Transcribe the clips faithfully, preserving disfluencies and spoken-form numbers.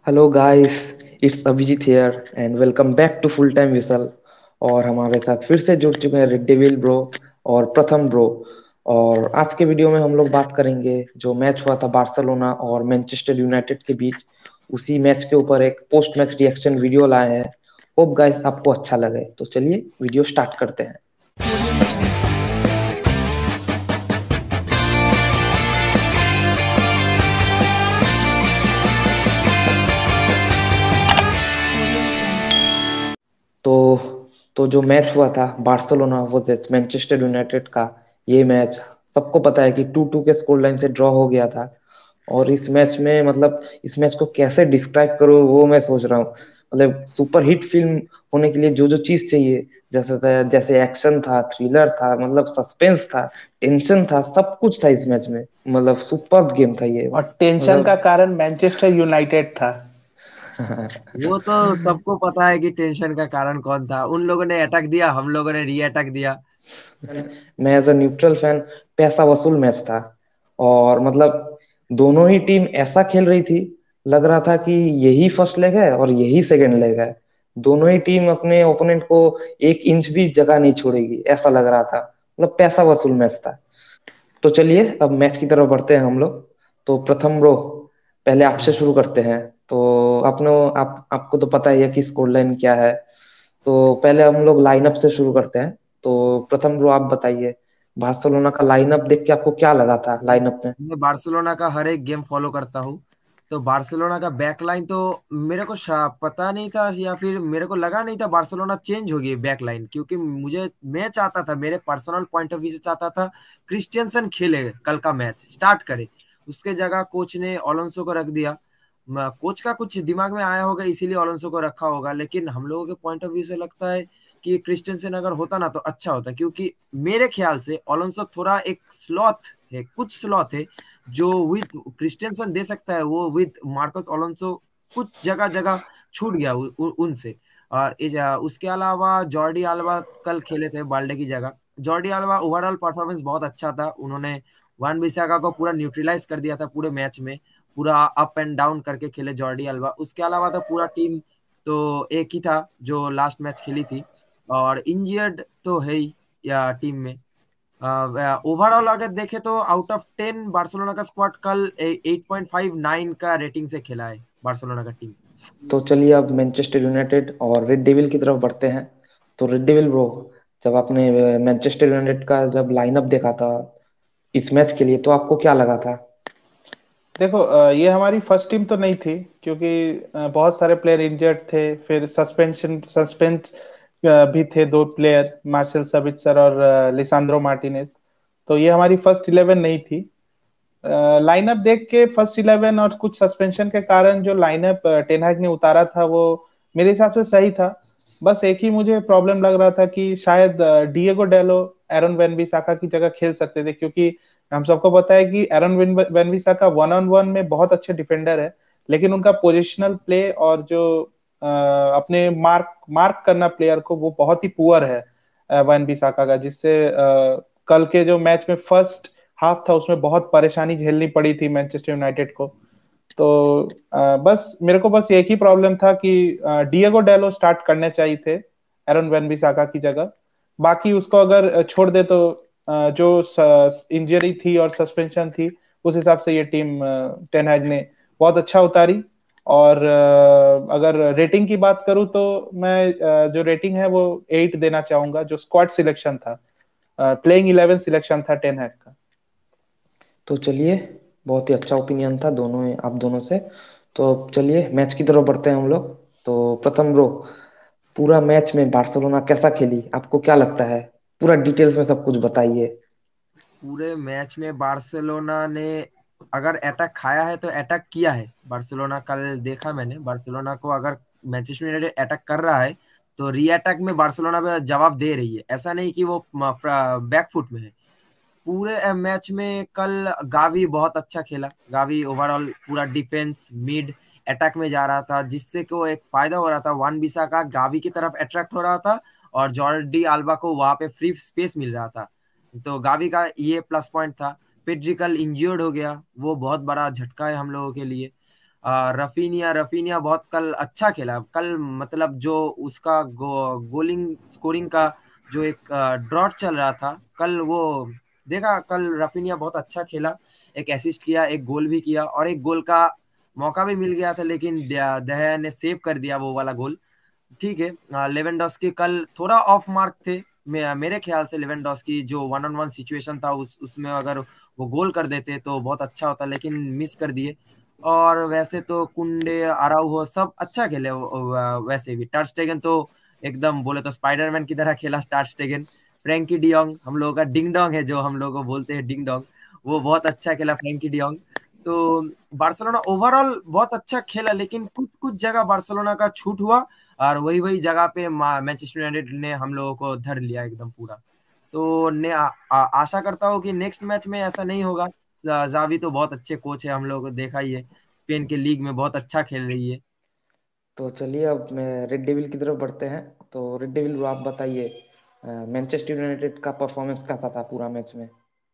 Hello guys, it's Abhijeet here and welcome back to full time whistle. और हमारे साथ फिर से जुड़ चुके हैं रेड डेविल ब्रो और प्रथम ब्रो। और आज के वीडियो में हम लोग बात करेंगे जो मैच हुआ था बार्सिलोना और मैनचेस्टर यूनाइटेड के बीच। उसी मैच के ऊपर एक पोस्ट मैच रिएक्शन वीडियो लाए हैं। होप गाइस आपको अच्छा लगे, तो चलिए वीडियो स्टार्ट करते हैं। तो तो जो मैच हुआ था बार्सिलोना वर्सेस मैनचेस्टर यूनाइटेड का, ये मैच सबको पता है कि टू टू के स्कोर लाइन से ड्रॉ हो गया था। और इस मैच में मतलब इस मैच को कैसे डिस्क्राइब करूँ वो मैं सोच रहा हूँ। मतलब सुपर हिट फिल्म होने के लिए जो जो चीज चाहिए, जैसे था, जैसे एक्शन था, थ्रिलर था, मतलब सस्पेंस था, टेंशन था, सब कुछ था इस मैच में। मतलब सुपर गेम था ये। और टेंशन का मतलब कारण मैनचेस्टर यूनाइटेड था। वो तो सबको पता है कि टेंशन का कारण कौन था। उन लोगों ने अटैक दिया, हम लोगों ने री अटैक दिया। मैं एज अ न्यूट्रल फैन, पैसा वसूल मैच था। और मतलब दोनों ही टीम ऐसा खेल रही थी, लग रहा था कि यही फर्स्ट लेग है और यही सेकंड लेग है। दोनों ही टीम अपने ओपोनेंट को एक इंच भी जगह नहीं छोड़ेगी, ऐसा लग रहा था। मतलब पैसा वसूल मैच था। तो चलिए अब मैच की तरफ बढ़ते हैं हम लोग। तो प्रथम रो, पहले आपसे हम्म। शुरू करते हैं। तो आपने आप आपको तो पता ही है कि स्कोर लाइन क्या है। तो पहले हम लोग लाइनअप से शुरू करते हैं। तो प्रथम रो आप बताइए, बार्सिलोना का लाइनअप देख के आपको क्या लगा था मैं लाइनअप में? मैं बार्सिलोना का हर एक गेम फॉलो करता हूँ। तो बार्सिलोना का बैकलाइन तो मेरे को शा- पता नहीं था, या फिर मेरे को लगा नहीं था बार्सिलोना चेंज होगी बैकलाइन, क्योंकि मुझे मैं चाहता था, मेरे पर्सनल पॉइंट ऑफ व्यू से चाहता था क्रिस्टियनसन खेले, कल का मैच स्टार्ट करे। उसके जगह कोच ने अलोंसो को रख दिया। म- कोच का कुछ दिमाग में आया होगा, इसीलिए अलोंसो को रखा होगा। लेकिन हम लोगों के पॉइंट ऑफ व्यू से लगता है कि क्रिस्टियनसन अगर होता ना तो अच्छा होता, क्योंकि मेरे ख्याल से अलोंसो थोड़ा एक स्लॉथ है, कुछ स्लॉथ है जो विद क्रिस्टियनसन दे सकता है, वो विद मार्कस अलोंसो कुछ जगह जगह छूट गया उ, उ, उनसे। और इज, उसके अलावा जॉर्डी अल्बा कल खेले थे बाल्डे की जगह। जॉर्डी अल्बा ओवरऑल परफॉर्मेंस बहुत अच्छा था। उन्होंने वन बिसाका को पूरा न्यूट्रलाइज कर दिया था पूरे मैच में। पूरा अप एंड डाउन करके खेले जॉर्डी अल्बा। उसके अलावा तो पूरा टीम तो एक ही था जो लास्ट मैच खेली थी। और इंजर्ड तो है ही या टीम में। ओवरऑल अगर देखे तो आउट ऑफ टेन बार्सिलोना का स्क्वाड कल एट पॉइंट फाइव नाइन का रेटिंग से खेला है बार्सिलोना का टीम। तो चलिए अब मैनचेस्टर यूनाइटेड और रेड डेविल की तरफ बढ़ते हैं। तो रेड डेविल ब्रो, जब आपने मैनचेस्टर यूनाइटेड का जब लाइनअप देखा था इस मैच के लिए, तो आपको क्या लगा था? देखो, अ, ये हमारी फर्स्ट टीम तो नहीं थी, क्योंकि अ, बहुत सारे प्लेयर इंजर्ड थे। फिर सस्पेंशन सस्पेंस भी थे, दो प्लेयर, मार्सेल सबित्सर और अ, लिसांड्रो मार्टिनेज। तो ये हमारी फर्स्ट इलेवन नहीं थी। लाइनअप देख के फर्स्ट इलेवन और कुछ सस्पेंशन के कारण जो लाइनअप टेन हैग ने उतारा था वो मेरे हिसाब से सही था। बस एक ही मुझे प्रॉब्लम लग रहा था कि शायद अ, डिएगो डेलो एरन वेन-बिसाका की जगह खेल सकते थे, क्योंकि हम सबको पता है कि Aaron Wan-Bissaka one on one में बहुत अच्छे डिफेंडर है। लेकिन उनका पोजिशनल प्ले और जो अ, अपने मार्क मार्क करना प्लेयर को, वो बहुत ही पुअर है वेन-बिसाका का, जिससे अ, कल के जो मैच में फर्स्ट हाफ था उसमें बहुत परेशानी झेलनी पड़ी थी मैनचेस्टर यूनाइटेड को। तो अ, बस मेरे को बस एक ही प्रॉब्लम था कि अ, डिएगो डेलो स्टार्ट करने चाहिए थे एरन वेन-बिसाका की जगह। बाकी उसको अगर छोड़ दे तो अ, जो इंजरी थी और सस्पेंशन थी, उस हिसाब से ये टीम टेन हैग ने बहुत अच्छा उतारी। और अ, अगर रेटिंग की बात करूं तो मैं अ, जो रेटिंग है वो एट देना चाहूंगा, जो स्क्वाड सिलेक्शन था, प्लेइंग इलेवन सिलेक्शन था टेन हैग का। तो चलिए, बहुत ही अच्छा ओपिनियन था दोनों आप दोनों से। तो अब चलिए मैच की तरफ बढ़ते हैं हम लोग। तो प्रथम ब्रो, पूरा मैच में बार्सिलोना कैसा खेली आपको क्या लगता है? पूरा डिटेल्स में सब कुछ बताइए। पूरे मैच में बार्सिलोना ने अगर अटैक खाया है तो अटैक किया है बार्सिलोना। कल देखा मैंने बार्सिलोना को, अगर मैनचेस्टर यूनाइटेड अटैक कर रहा है तो री अटैक में बार्सिलोना पे जवाब दे रही है। ऐसा नहीं कि वो बैकफुट में है। पूरे मैच में कल गावी बहुत अच्छा खेला। गावी ओवरऑल पूरा डिफेंस मिड अटैक में जा रहा था, जिससे को एक फायदा हो रहा था। वन बिसा का गावी की तरफ अट्रैक्ट हो रहा था और जॉर्डी अल्बा को वहां पे फ्री स्पेस मिल रहा था। तो गावी का ये प्लस पॉइंट था। पेड्रिकल इंज्योर्ड हो गया, वो बहुत बड़ा झटका है हम लोगों के लिए। रफीनिया रफीनिया बहुत कल अच्छा खेला कल, मतलब जो उसका गो, गोलिंग स्कोरिंग का जो एक ड्रॉट चल रहा था कल, वो देखा कल रफीनिया बहुत अच्छा खेला, एक असिस्ट किया, एक गोल भी किया, और एक गोल का मौका भी मिल गया था लेकिन दया ने सेव कर दिया वो वाला गोल। ठीक है, लेवेंडोस्की कल थोड़ा ऑफ मार्क थे, मे, मेरे ख्याल से लेवेंडोस्की जो वन ऑन वन सिचुएशन था उस उसमें अगर वो गोल कर देते तो बहुत अच्छा होता, लेकिन मिस कर दिए। और वैसे तो कुंडे अराउहो सब अच्छा खेले, वैसे भी टर स्टेगन तो एकदम बोले तो स्पाइडरमैन की तरह खेला टर स्टेगन। फ्रैंकी डियोंग हम लोगों का डिंग डोंग है, जो हम लोग को बोलते हैं डिंग डोंग, वो बहुत अच्छा खेला फ्रैंकी डियोंग। तो बार्सिलोना ओवरऑल बहुत अच्छा खेला, लेकिन कुछ कुछ जगह बार्सिलोना का छूट हुआ, और वही वही जगह पे मैनचेस्टर यूनाइटेड ने हम लोगों को धर लिया एकदम पूरा। तो ने आ, आ, आशा करता हूँ कि नेक्स्ट मैच में ऐसा नहीं होगा। जावी तो बहुत अच्छे कोच है, हम लोगों को देखा ही है, स्पेन के लीग में बहुत अच्छा खेल रही है। तो चलिए अब मैं रेड डेविल की तरफ बढ़ते हैं। तो रेड डेविल आप बताइए, मैनचेस्टर यूनाइटेड का परफॉर्मेंस कैसा था पूरा मैच में?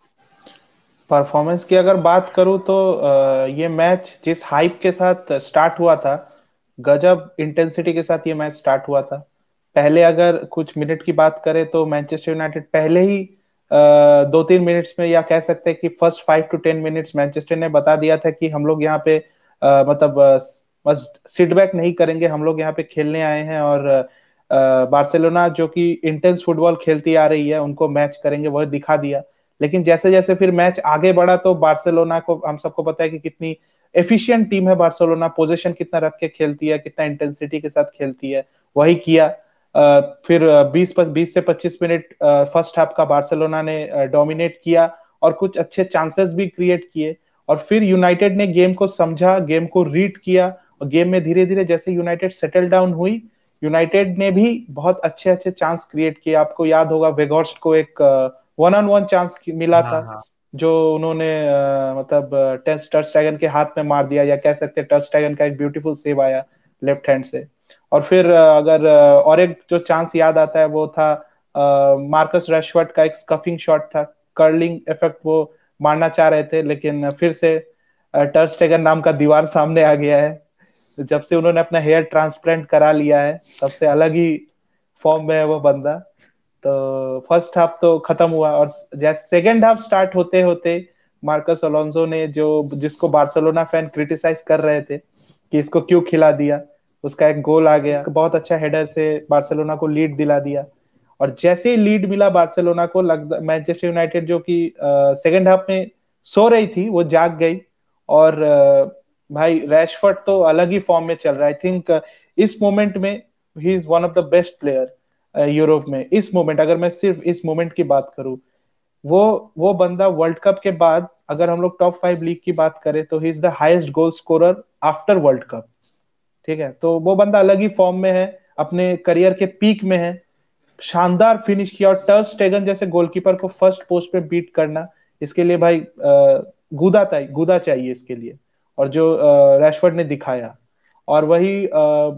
परफॉर्मेंस की अगर बात करूं तो अ, ये मैच जिस हाइप के साथ स्टार्ट हुआ था, गजब इंटेंसिटी के साथ ये मैच स्टार्ट हुआ था। पहले अगर कुछ मिनट की बात करें तो मैनचेस्टर यूनाइटेड पहले ही अ, दो तीन मिनट्स में, या कह सकते हैं कि first five two ten minutes Manchester ने बता दिया था कि हम लोग यहाँ पे अ, मतलब अ, बस सिट बैक नहीं करेंगे, हम लोग यहाँ पे खेलने आए हैं। और बार्सिलोना जो कि इंटेंस फुटबॉल खेलती आ रही है उनको मैच करेंगे, वह दिखा दिया। लेकिन जैसे जैसे फिर मैच आगे बढ़ा तो बार्सिलोना को, हम सबको पता है कि कितनी एफिशिएंट टीम है बार्सिलोना, पोजीशन कितना रख के खेलती है, कितना इंटेंसिटी के साथ खेलती है, वही किया। आ, फिर बीस बीस से पच्चीस मिनट फर्स्ट हाफ का बार्सिलोना ने डोमिनेट किया और कुछ अच्छे चांसेस भी क्रिएट किए। और फिर यूनाइटेड ने गेम को समझा, गेम को रीड किया, और गेम में धीरे धीरे जैसे यूनाइटेड सेटल डाउन हुई, यूनाइटेड ने भी बहुत अच्छे अच्छे चांस क्रिएट किए। आपको याद होगा वेगोर्स्ट को एक वन ऑन वन चांस मिला हाँ था, हाँ जो उन्होंने अ, मतलब टेस्ट टर्स्टेगन के हाथ में मार दिया, या कह सकते हैं टर्स्टेगन का एक ब्यूटीफुल सेव आया लेफ्ट हैंड से। और फिर अ, अगर अ, और एक जो चांस याद आता है वो था मार्कस रैशवर्ड का एक स्कफिंग शॉट था, कर्लिंग इफेक्ट, वो मारना चाह रहे थे लेकिन फिर से टर्स्टेगन नाम का दीवार सामने आ गया है। तो जब से उन्होंने अपना हेयर ट्रांसप्लांट करा लिया है तब से अलग ही फॉर्म में है वो बंदा। तो फर्स्ट हाफ तो खत्म हुआ, और जैसे सेकेंड हाफ स्टार्ट होते होते मार्कस अलोंसो ने, जो जिसको बार्सिलोना फैन क्रिटिसाइज कर रहे थे कि इसको क्यों खिला दिया, उसका एक गोल आ गया, एक बहुत अच्छा हेडर से बार्सिलोना को लीड दिला दिया। और जैसे ही लीड मिला बार्सिलोना को, लगता मैनचेस्टर यूनाइटेड जो कि सेकेंड हाफ में सो रही थी वो जाग गई। और uh, भाई रैशफोर्ड तो अलग ही फॉर्म में चल रहा है। आई थिंक uh, इस मोमेंट में he is one of the best player Europe में। इस मोमेंट, अगर मैं सिर्फ इस मोमेंट की बात करूं, वो वो बंदा वर्ल्ड कप के बाद, अगर हम लोग टॉप फाइव लीग की बात करें तो he is the highest goal scorer after World Cup. ठीक है, तो वो बंदा अलग ही फॉर्म में है, अपने करियर के पीक में है। शानदार फिनिश किया, और टर स्टेगन जैसे गोलकीपर को फर्स्ट पोस्ट पे बीट करना, इसके लिए भाई गुदा गुदा चाहिए इसके लिए। और जो रैशफोर्ड ने दिखाया, और वही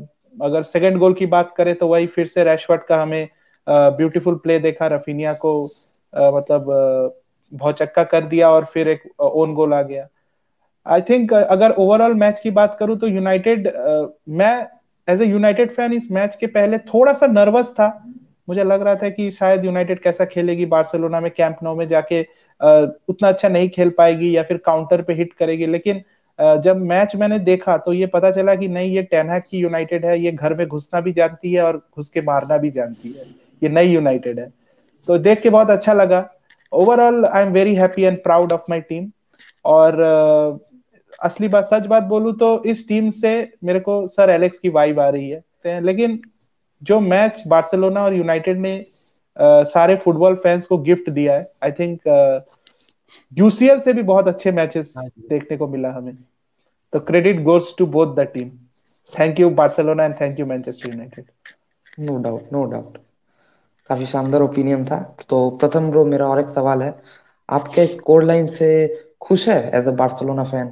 अगर सेकंड गोल की बात करें तो वही फिर से रैशफोर्ड का हमें ब्यूटीफुल प्ले देखा, रफीनिया को आ, मतलब भौचक्का कर दिया और फिर एक ओन गोल आ गया। आई थिंक अगर ओवरऑल मैच की बात करूं तो यूनाइटेड, मैं एज ए यूनाइटेड फैन इस मैच के पहले थोड़ा सा नर्वस था। मुझे लग रहा था कि शायद यूनाइटेड कैसा खेलेगी बार्सिलोना में, कैंप नो में जाके uh, उतना अच्छा नहीं खेल पाएगी या फिर काउंटर पे हिट करेगी। लेकिन uh, जब मैच मैंने देखा तो ये पता चला कि नहीं, ये टेन हैग की यूनाइटेड है, ये घर में घुसना भी जानती है और घुस के मारना भी जानती है, ये नई यूनाइटेड है। तो देख के बहुत अच्छा लगा। Overall I am very happy and proud of my team. और uh, असली बात, सच बात बोलूं तो इस टीम से मेरे को सर एलेक्स की वाइब आ रही है। लेकिन जो मैच बार्सिलोना और यूनाइटेड ने uh, सारे फुटबॉल फैंस को गिफ्ट दिया है, आई थिंक यूसीएल से भी बहुत अच्छे मैचेस हाँ जी। देखने को मिला हमें। तो credit goes to both the team. Thank you Barcelona and thank you Manchester United. No doubt, no doubt. काफी शानदार ओपिनियन था। तो प्रथम ब्रो, मेरा और एक सवाल है, आप क्या स्कोर लाइन से खुश है as a Barcelona fan?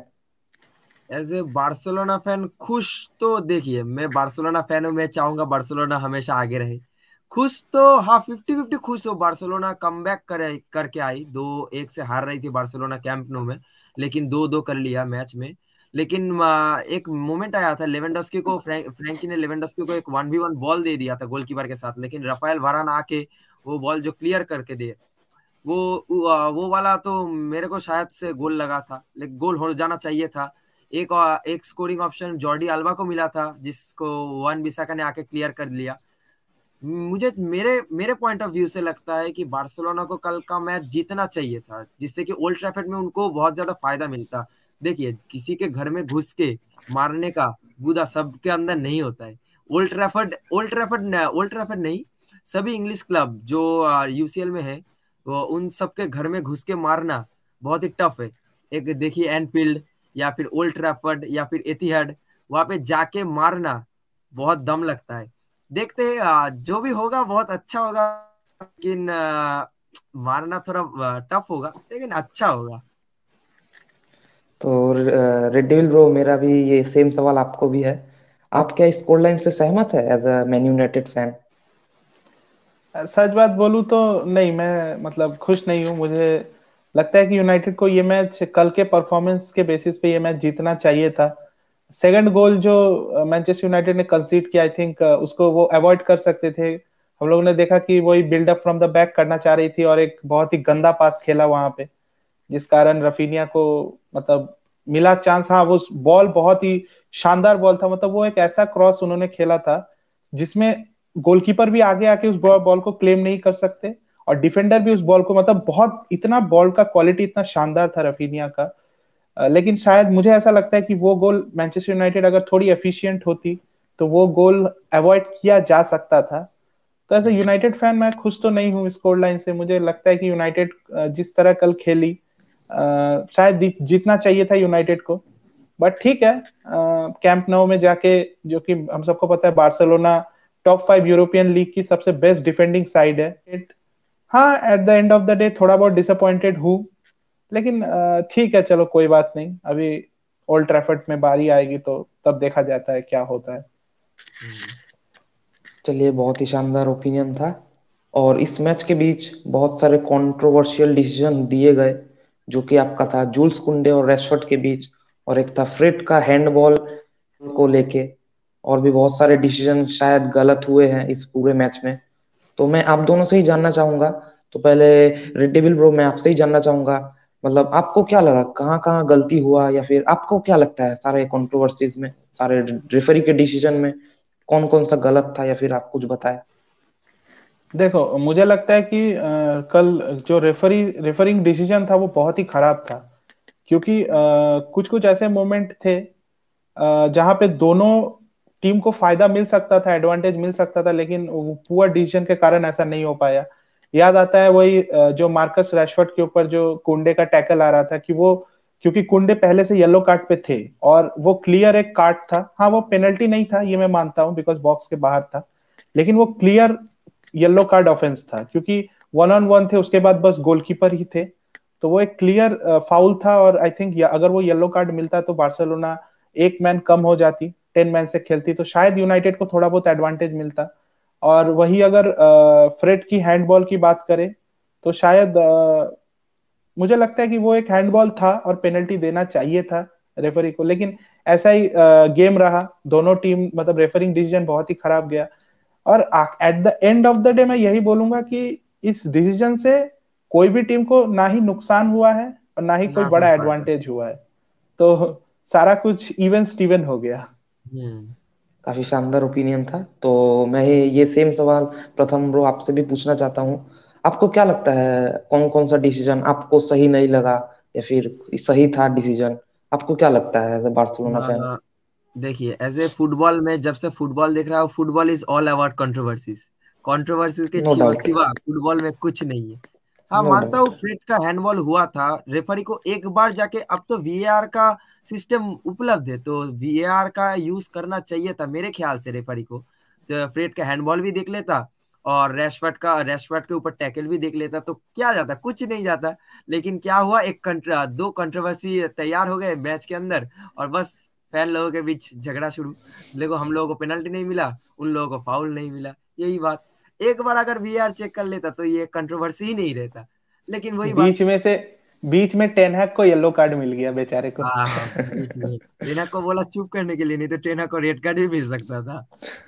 As a Barcelona fan खुश, तो देखिए मैं बार्सिलोना फैन हूं, मैं चाहूंगा बार्सिलोना हमेशा आगे रहे। खुश तो हाँ, फिफ्टी फिफ्टी खुश हो, बार्सिलोना कमबैक करे करके आई, दो एक से हार रही थी बार्सिलोना कैंप नो में, लेकिन दो दो कर लिया मैच में। लेकिन आ, एक मोमेंट आया था लेवेंडोस्की को, फ्रैंक, फ्रैंकी ने लेवेंडोस्की को एक वन वी वन बॉल दे दिया था गोलकीपर के साथ, लेकिन राफेल वारान आके वो बॉल जो क्लियर करके दे, वो वो वो वाला तो मेरे को शायद से गोल लगा था, लेकिन गोल हो जाना चाहिए था। एक एक स्कोरिंग ऑप्शन जॉर्डी अल्बा को मिला था, जिसको वन बिसाका ने आके क्लियर कर लिया। मुझे मेरे मेरे पॉइंट ऑफ व्यू से लगता है कि बार्सिलोना को कल का मैच जीतना चाहिए था, जिससे कि ओल्ड ट्रैफर्ड में उनको बहुत ज्यादा फायदा मिलता। देखिए, किसी के घर में घुस के मारने का गुदा सबके अंदर नहीं होता है। Old Trafford Old Trafford Old Trafford नहीं, सभी इंग्लिश क्लब जो यूसीएल में है, वो उन सबके घर में घुस के मारना बहुत ही टफ है। एक देखिए एनफील्ड या फिर ओल्ड ट्रैफर्ड या फिर एतिहाद, वहां पे जाके मारना बहुत दम लगता है। देखते हैं, आ, जो भी होगा बहुत अच्छा होगा, लेकिन आ, मारना थोड़ा टफ होगा, लेकिन अच्छा होगा। तो रेड डेविल ब्रो, मेरा भी ये सेम सवाल आपको भी है। आप क्या स्कोर लाइन से सहमत है as a Man United fan? सच बात बोलूं तो नहीं, मैं मतलब खुश नहीं हूं। मुझे लगता है कि यूनाइटेड को ये मैच कल के परफॉर्मेंस के बेसिस पे ये मैच जीतना चाहिए था। सेकंड गोल जो मैनचेस्टर यूनाइटेड ने कंसीड किया, आई थिंक उसको वो अवॉइड कर सकते थे। हम लोगों ने देखा कि वही बिल्डअप फ्रॉम द बैक करना चाह रही थी और एक बहुत ही गंदा पास खेला वहां पे, जिस कारण रफीनिया को मतलब मिला चांस। हाँ, वो बॉल बहुत ही शानदार बॉल था, मतलब वो एक ऐसा क्रॉस उन्होंने खेला था जिसमें गोलकीपर भी आगे आके उस बॉल को क्लेम नहीं कर सकते और डिफेंडर भी उस बॉल को, मतलब बहुत इतना बॉल का क्वालिटी इतना शानदार था रफीनिया का। अ, लेकिन शायद मुझे ऐसा लगता है कि वो गोल मैनचेस्टर यूनाइटेड अगर थोड़ी एफिशिएंट होती तो वो गोल अवॉइड किया जा सकता था। तो एज ए यूनाइटेड फैन मैं खुश तो नहीं हूँ स्कोर लाइन से। मुझे लगता है कि यूनाइटेड जिस तरह कल खेली, अ, शायद जीतना चाहिए था यूनाइटेड को। बट ठीक है, कैंप नाउ में जाके, जो कि हम सबको पता है Barcelona top five European league की सबसे बेस्ट डिफेंडिंग साइड है। It, हाँ, at the end of the day थोड़ा बहुत डिसअपॉइंटेड हूँ, लेकिन अ, ठीक है, चलो कोई बात नहीं। अभी ओल्ड ट्रैफर्ड में बारी आएगी तो तब देखा जाता है क्या होता है। चलिए, बहुत ही शानदार ओपिनियन था। और इस मैच के बीच बहुत सारे कंट्रोवर्शियल डिसीजन दिए गए, जो कि आपका था जूल्स कुंडे और रेशफर्ड के बीच, और एक था फ्रेड का हैंडबॉल को लेके। और भी बहुत सारे डिसीजन शायद गलत हुए हैं इस पूरे मैच में। तो मैं आप दोनों से ही जानना चाहूंगा। तो पहले रेड डेविल ब्रो, मैं आपसे ही जानना चाहूंगा, मतलब आपको क्या लगा, कहाँ कहाँ गलती हुआ, या फिर आपको क्या लगता है सारे कंट्रोवर्सीज में, सारे रेफरी के डिसीजन में कौन कौन सा गलत था, या फिर आप कुछ बताएं। देखो, मुझे लगता है कि अ, कल जो रेफरी रेफरिंग डिसीजन था वो बहुत ही खराब था, क्योंकि कुछ कुछ ऐसे मोमेंट थे अ, जहां पे दोनों टीम को फायदा मिल सकता था, एडवांटेज मिल सकता था, लेकिन वो पुअर डिसीजन के कारण ऐसा नहीं हो पाया। याद आता है वही अ, जो मार्कस रैशफोर्ड के ऊपर जो कुंडे का टैकल आ रहा था, कि वो क्योंकि कुंडे पहले से येलो कार्ड पे थे और वो क्लियर एक कार्ड था। हाँ, वो पेनल्टी नहीं था, ये मैं मानता हूँ, बिकॉज बॉक्स के बाहर था, लेकिन वो क्लियर येलो कार्ड ऑफेंस था, क्योंकि वन ऑन वन थे, उसके बाद बस गोलकीपर ही थे। तो वो एक क्लियर फाउल था, और आई थिंक अगर वो येलो कार्ड मिलता तो बार्सिलोना एक मैन कम हो जाती, टेन मैन से खेलती, तो शायद यूनाइटेड को थोड़ा बहुत एडवांटेज मिलता। और वही अगर फ्रेड की हैंडबॉल की बात करें तो शायद अ, मुझे लगता है कि वो एक हैंडबॉल था और पेनल्टी देना चाहिए था रेफरी को, लेकिन ऐसा ही गेम रहा। दोनों टीम मतलब रेफरिंग डिसीजन बहुत ही खराब गया। और at the end of the day मैं यही बोलूंगा कि इस डिसीजन से कोई भी टीम को ना ही नुकसान हुआ है और ना ही कोई ना कोई बड़ा फायदा। एडवांटेज हुआ है। तो सारा कुछ इवन स्टीवन हो गया। हम्म। काफी शानदार ओपिनियन था। तो मैं ये ये सेम सवाल प्रथम ब्रो आपसे भी पूछना चाहता हूँ। आपको क्या लगता है, कौन कौन सा डिसीजन आपको सही नहीं लगा, या फिर सही था डिसीजन? आपको क्या लगता है एज ए बार्सिलोना फैन? हाँ, देखिए, एज ए फुटबॉल में जब से फुटबॉल देख रहा हूँ, football is all about controversies. Controversies के नो छिवा- डाउट। सिवा फुटबॉल में कुछ नहीं है। हाँ, नो मानता डाउट। हूँ फ्रेड का हैंडबॉल हुआ था, रेफरी को एक बार जाके, अब तो वीएआर का सिस्टम उपलब्ध है, तो वीएआर का यूज करना चाहिए था मेरे ख्याल से रेफरी को। तो फ्रेड का हैंडबॉल भी देख लेता और रैशफर्ड का रैशफर्ड के ऊपर टैकल भी देख लेता, तो क्या जाता, कुछ नहीं जाता। लेकिन क्या हुआ, एक कंट्र, दो कंट्रोवर्सी तैयार हो गए मैच के अंदर, और बस फैन लोगों के बीच झगड़ा शुरू। देखो, हम लोगों को पेनल्टी नहीं मिला, उन लोगों को फाउल नहीं मिला, यही बात। एक बार अगर वीआर चेक कर लेता तो ये कंट्रोवर्सी ही नहीं रहता, लेकिन वही बात। बीच में से बीच में टेनहैग को येलो कार्ड मिल गया बेचारे को। हाँ हाँ, बीच में टेना को बोला चुप करने के लिए, नहीं तो टेना को रेड कार्ड भी मिल सकता था।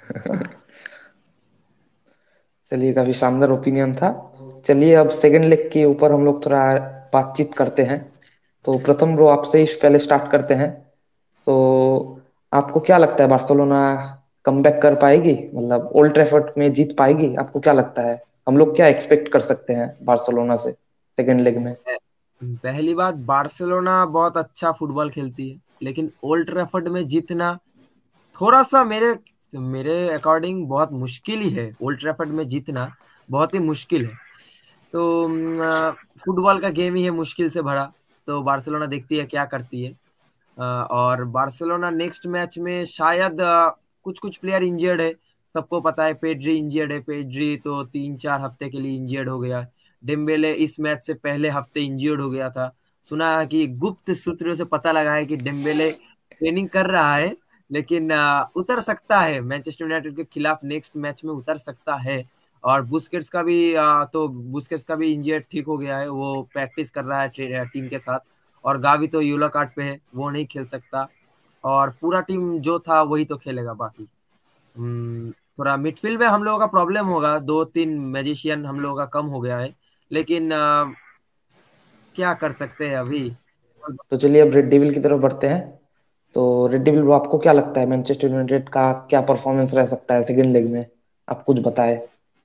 चलिए, काफी शानदार ओपिनियन था। चलिए, अब सेकंड लेग के ऊपर हम लोग थोड़ा बातचीत करते हैं। तो प्रथम रो आपसे ही पहले स्टार्ट करते हैं। तो आपको क्या लगता है, बार्सिलोना कमबैक कर पाएगी, मतलब ओल्ड ट्रैफर्ड में जीत पाएगी? आपको क्या लगता है, हम लोग क्या एक्सपेक्ट कर सकते हैं बार्सिलोना से सेकंड लेग में? पहली बात, बार्सिलोना बहुत अच्छा फुटबॉल खेलती है, लेकिन ओल्ड ट्रैफर्ड में जीतना थोड़ा सा मेरे मेरे अकॉर्डिंग बहुत मुश्किल ही है। ओल्ड ट्रैफर्ड में जीतना बहुत ही मुश्किल है। तो अम, फुटबॉल का गेम ही है मुश्किल से भरा। तो बार्सिलोना देखती है क्या करती है। अ, और बार्सिलोना नेक्स्ट मैच में शायद कुछ कुछ प्लेयर इंजर्ड है। सबको पता है पेड्री इंजर्ड है। पेड्री तो तीन चार हफ्ते के लिए इंजर्ड हो गया। डेम्बेले इस मैच से पहले हफ्ते इंजर्ड हो गया था। सुना है कि गुप्त सूत्रों से पता लगा है कि डेम्बेले ट्रेनिंग कर रहा है, लेकिन अ, उतर सकता है मैनचेस्टर यूनाइटेड के खिलाफ नेक्स्ट मैच में उतर सकता है। और बुस्केट्स का भी अ, तो बुस्केट्स का भी इंजर्ड ठीक हो गया है, वो प्रैक्टिस कर रहा है टीम के साथ। और गावी तो यूला कार्ड पे है, वो नहीं खेल सकता। और पूरा टीम जो था वही तो खेलेगा बाकी। हम्म, थोड़ा मिडफील्ड में हम लोगों का प्रॉब्लम होगा, दो तीन मैजिशियन हम लोगों का कम हो गया है, लेकिन अ, क्या कर सकते हैं अभी। तो चलिए, अब रेड डेविल की तरफ बढ़ते हैं। तो रेड डेविल, वो आपको क्या लगता है, मैनचेस्टर यूनाइटेड का क्या परफॉर्मेंस रह सकता है सेकंड लेग में? आप कुछ बताए।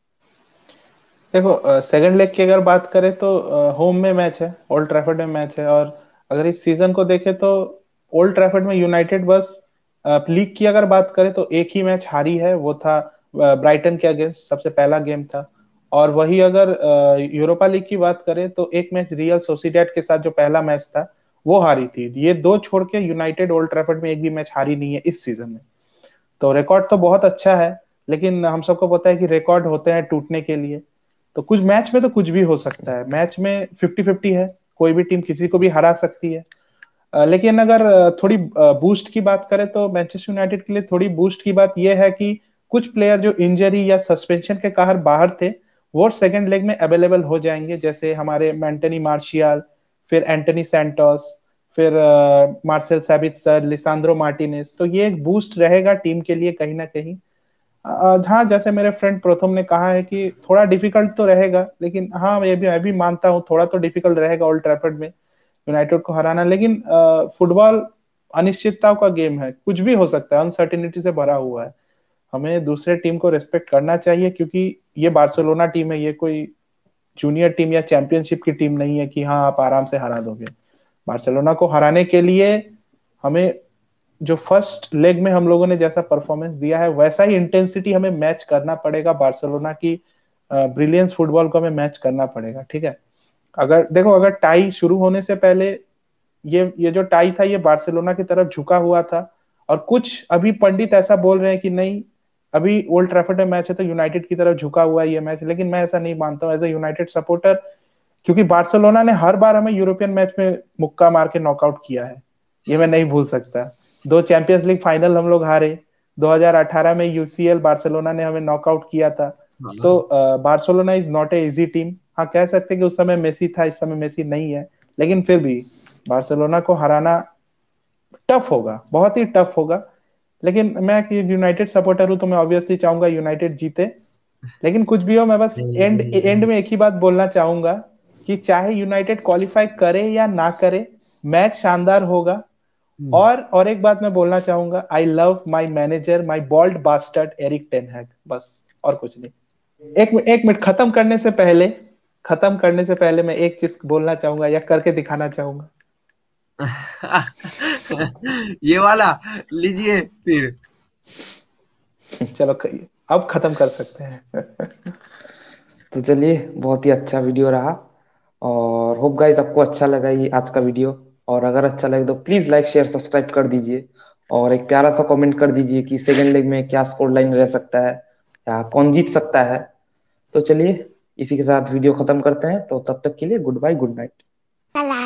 देखो सेकंड लेग की अगर बात करें तो होम में मैच है, ओल्ड ट्रैफर्ड में मैच है। और अगर इस सीजन को देखें तो ओल्ड ट्रैफर्ड में यूनाइटेड बस लीग की अगर बात करें तो एक ही मैच हारी है, वो था ब्राइटन के अगेंस्ट, सबसे पहला गेम था। और वही अगर यूरोपा लीग की बात करें तो एक मैच रियल सोसिडेड के साथ जो पहला मैच था वो हारी थी। ये दो छोड़ के यूनाइटेड ओल्ड ट्रैफर्ड में एक भी मैच हारी नहीं है इस सीजन में। तो रिकॉर्ड तो बहुत अच्छा है, लेकिन हम सबको पता है कि रिकॉर्ड होते हैं टूटने के लिए। तो कुछ मैच में तो कुछ भी हो सकता है, मैच में फिफ्टी फिफ्टी है, कोई भी टीम किसी को भी हरा सकती है। अ, लेकिन अगर अ, थोड़ी बूस्ट की बात करें तो मैनचेस्टर यूनाइटेड के लिए थोड़ी बूस्ट की बात यह है कि कुछ प्लेयर जो इंजरी या सस्पेंशन के कारण बाहर थे वो सेकंड लेग में अवेलेबल हो जाएंगे, जैसे हमारे मेंटनी मार्शियल, फिर एंटनी सैंटोस, फिर मार्सेल सैबित्सर, लिसांड्रो मार्टिनेज। तो ये एक बूस्ट रहेगा टीम के लिए कहीं ना कहीं। अ, हाँ, जैसे मेरे फ्रेंड प्रथम ने कहा है कि थोड़ा डिफिकल्ट तो रहेगा, लेकिन हाँ मैं भी मैं भी मानता हूँ थोड़ा तो डिफिकल्ट रहेगा ओल्ड ट्रैफर्ड में यूनाइटेड को हराना। लेकिन फुटबॉल अनिश्चितताओं का गेम है, कुछ भी हो सकता है, अनसर्टिनिटी से भरा हुआ है। हमें दूसरे टीम को रेस्पेक्ट करना चाहिए, क्योंकि ये बार्सिलोना टीम है, ये कोई जूनियर टीम या चैंपियनशिप की टीम नहीं है कि हाँ आप आराम से हरा दोगे। बार्सिलोना को हराने के लिए हमें जो फर्स्ट लेग में हम लोगों ने जैसा परफॉर्मेंस दिया है वैसा ही इंटेंसिटी हमें मैच करना पड़ेगा। बार्सिलोना की ब्रिलियंस फुटबॉल को हमें मैच करना पड़ेगा, ठीक है। अगर देखो, अगर टाई शुरू होने से पहले ये ये जो टाई था ये बार्सिलोना की तरफ झुका हुआ था, और कुछ अभी पंडित ऐसा बोल रहे हैं कि नहीं अभी ओल्ड ट्रैफर्ड में मैच है तो यूनाइटेड की तरफ झुका हुआ है ये मैच। लेकिन मैं ऐसा नहीं मानता हूँ एज ए यूनाइटेड सपोर्टर, क्योंकि बार्सिलोना ने हर बार हमें यूरोपियन मैच में मुक्का मार के नॉकआउट किया है, ये मैं नहीं भूल सकता। दो चैंपियंस लीग फाइनल हम लोग हारे, दो हज़ार अठारह में यूसीएल बार्सिलोना ने हमें नॉकआउट किया था। तो हाँ, Barcelona is not a easy team. हाँ, कह सकते हैं कि उस समय मेसी था, इस समय मेसी नहीं है, लेकिन फिर भी बार्सिलोना को हराना टफ होगा, बहुत ही टफ होगा। लेकिन मैं कि यूनाइटेड सपोर्टर हूं तो मैं ऑब्वियसली चाहूंगा यूनाइटेड जीते। लेकिन कुछ भी हो, मैं बस नहीं एंड नहीं एंड नहीं। में एक ही बात बोलना चाहूंगा कि चाहे यूनाइटेड क्वालिफाई करे या ना करे, मैच शानदार होगा। हम्म। और और एक बात मैं बोलना चाहूंगा, I love my manager, my bald bastard Erik ten Hag, बस और कुछ नहीं। एक एक मिनट, खत्म करने से पहले खत्म करने से पहले मैं एक चीज बोलना चाहूंगा या करके दिखाना चाहूंगा। ये वाला लीजिए फिर। चलो ख- अब खत्म कर सकते हैं। तो चलिए, बहुत ही अच्छा वीडियो रहा। और होप गाइस आपको अच्छा लगा ये आज का वीडियो। और अगर अच्छा लगे तो प्लीज लाइक शेयर सब्सक्राइब कर दीजिए। और एक प्यारा सा कमेंट कर दीजिए कि सेकेंड लेग में क्या स्कोर लाइन रह सकता है, या कौन जीत सकता है। तो चलिए, इसी के साथ वीडियो खत्म करते हैं। तो तब तक के लिए गुड बाय, गुड नाइट।